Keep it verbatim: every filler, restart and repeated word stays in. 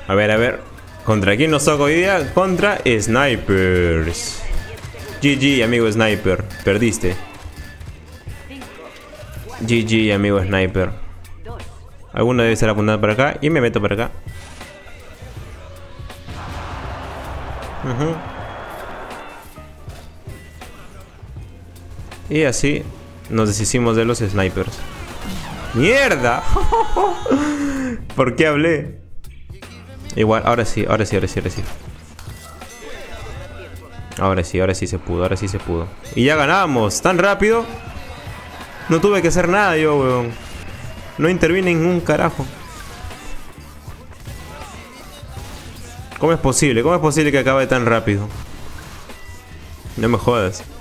A ver, a ver. ¿Contra quién nos toca hoy día? Contra Snipers. G G, amigo Sniper. Perdiste. G G, amigo Sniper. Alguno debe estar apuntando para acá. Y me meto para acá. Uh-huh. Y así nos deshicimos de los snipers. ¡Mierda! ¿Por qué hablé? Igual, ahora sí, ahora sí, ahora sí, ahora sí. Ahora sí, ahora sí se pudo, ahora sí se pudo. Y ya ganamos, tan rápido. No tuve que hacer nada yo, weón. No intervine en un carajo. ¿Cómo es posible? ¿Cómo es posible que acabe tan rápido? No me jodas.